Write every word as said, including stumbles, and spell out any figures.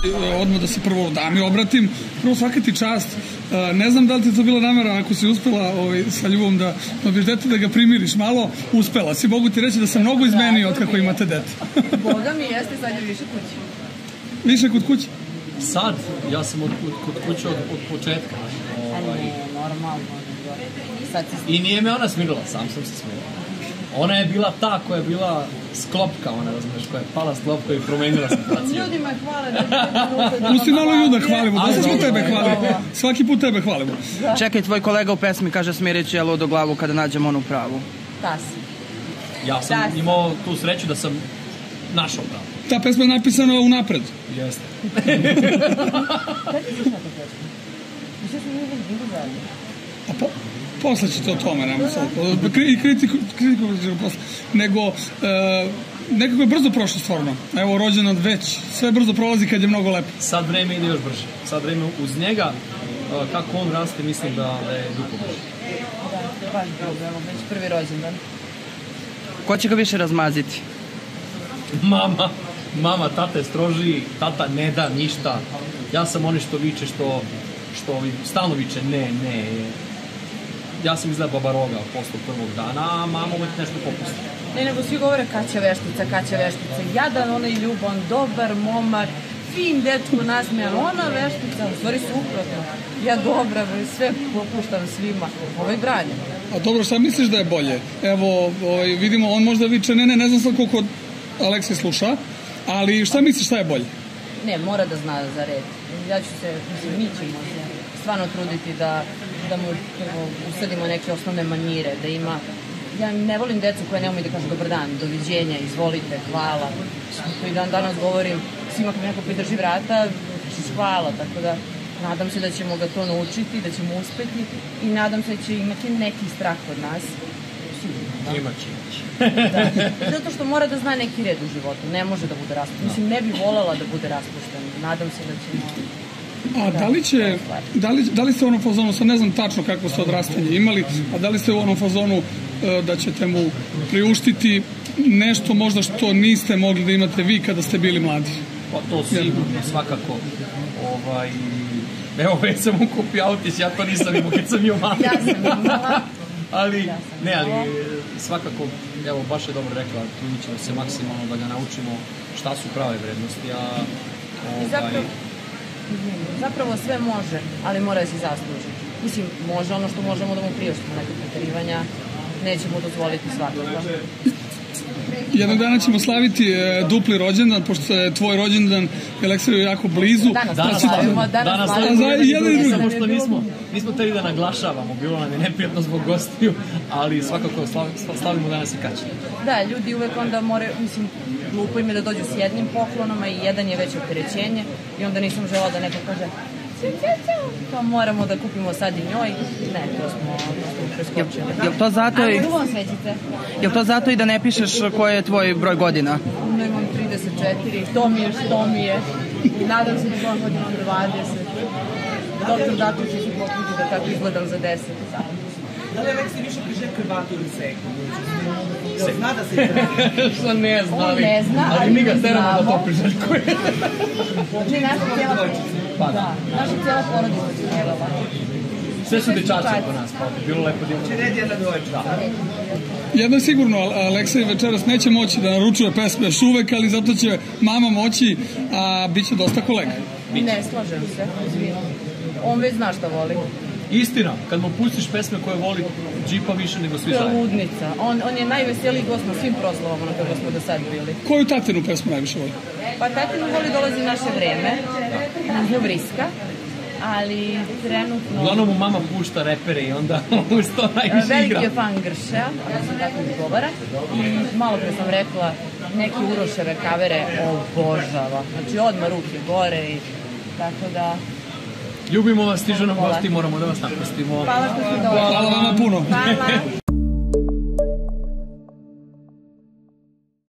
odmah da se prvo dami obratim. Prvo svaka ti čast. Ne znam da li ti to bila namera ako si uspela sa Ljubom da dobiješ dete da ga primiriš malo. Uspela si. Mogu ti reći da sam mnogo izmenio od kako imate dete. Boga mi jeste, sad je više kući. Više kod kuće? Sad? Ja sam kod kuće od početka. A ne, normalno. I nije me ona smirila, sam sam se smirila. Ona je bila ta koja je bila sklopka, ona razumeš, koja je pala sklopka i promenila situaciju. Ljudima hvale da... Pusti malo ljuda hvalimo, da smo tebe hvalimo. Svaki put tebe hvalimo. Čekaj, tvoj kolega u pesmi kaže smirit će ludu glavu kada nađem onu pravu. Ta si. Ja sam imao tu sreću da sam našao pravu. Ta pesma je napisana unapred. Jeste. Kada ti znaš na to pesmu? Mislim smo mi bili zajedno. A po... Posle ćete o tome, nema sad. I kritiku ćemo posle. Nego, nekako je brzo prošlo stvarno. Evo, rođendan već. Sve brzo prolazi kad je mnogo lepo. Sad vreme ide još brže. Sad vreme uz njega, kako on raste, mislim da je duplo brže. Da, baš dobro, evo, već prvi rođendan. Ko će ga više razmaziti? Mama. Mama, tata je strožiji, tata ne da ništa. Ja sam oni što viče, što stalno viče, ne, ne, ja sam izgleda baba roga posle prvog dana, a mama uvek nešto popusti. Ne, nego svi govore kaća veštica, kaća veštica. Jadan onaj ljuban, dobar momak, fin dečko nasmejan, ona veštica, u stvari suprotno. Ja dobra, sve popuštam svima, ovaj branje. A dobro, šta misliš da je bolje? Evo, vidimo, on možda viče, ne, ne, ne znam sad koliko Aleksej sluša, ali šta misliš šta je bolje? Ne, mora da zna za red. Ja ću se, mislim, mi ćemo se stvarno truditi da da mu usadimo neke osnovne manire, da ima... Ja ne volim decu koje ne umiju da kažu dobar dan, doviđenja, izvolite, hvala. I dan danas govorim, svima kad neko pridrži vrata, hvala, tako da nadam se da ćemo ga to naučiti, da ćemo uspeti i nadam se da će imati neki strah od nas. Imaće, imaće. Zato što mora da zna neki red u životu, ne može da bude raspušten. Mislim, ne bi voljela da bude raspušten, nadam se da ćemo... A da li će, da li ste u onom fazonu, sad ne znam tačno kakvo ste odrastanje imali, a da li ste u onom fazonu da ćete mu priuštiti nešto možda što niste mogli da imate vi kada ste bili mladi? Pa to sigurno, svakako. Evo, već sam mu kupio autić, ja to nisam imao kad sam imao mali. Ja sam imala. Ali, ne, ali svakako, evo, baš je dobro rekla, trudit ćemo se maksimalno da ga naučimo šta su prave vrednosti, a... Zapravo sve može, ali mora da se zasluži. Mislim, može ono što možemo da mu priuštimo, neka preterivanja, nećemo dozvoliti svakako. Jednog dana ćemo slaviti dupli rođendan, pošto je tvoj rođendan Aleksej jako blizu. Danas slavimo, danas slavimo. Samo što nismo teli da naglašavamo, bilo nam je neprijatno zbog gostiju, ali svakako slavimo danas i kaće. Da, ljudi uvek onda moraju, mislim, glupo im je da dođu s jednim poklonama i jedan je već opterećenje i onda nisam žela da neko kaže to moramo da kupimo sad i njoj. Ne, to smo preskočili. Je li to zato i... A u ovom svećite? Je li to zato i da ne pišeš koji je tvoj broj godina? No, imam trideset četiri, to mi je što mi je. Nadam se da sam godina dvadeset. Doktor Dato će se potruditi da tako izgledam za deset. Da li Aleksej više priželjkuje ili seku? Jel zna da se priželjkuje? Što ne zna, on ne zna, ali mi ga teramo da to priželjkuje. Znači, naša cijela porodica. Naša cijela porodica će njegova. Sve su dečače oko nas, pa bi bilo lepo djelo. Red jedna dojča. Jedno je sigurno, Aleksej večeras neće moći da naručuje pesme još uvek, ali zato će mama moći, a bit će dosta kolega. Ne slažem se, izvijem. On već zna šta voli. Istina, kad mu pustiš pesme koje voli, džipa više nego svi zajedno. To je ludnica. On je najveseliji gost na svim proslavama na kojima smo do sad bili. Koju tatinu pesmu najviše voli? Pa tatinu voli Dolazi naše vreme, Vriska, ali trenutno... Uglavnom mu mama pušta repere i onda uz to najviše igra. Veliki je fan Gršea, ali se tako izgovara. I malo pre sam rekla, neke Uroševe kavere obožava. Znači odmah ruke gore i tako da... Ljubimo vas, stižu nam gosti, moramo da vas napustimo. Hvala što ste došli. Hvala vama puno. Hvala.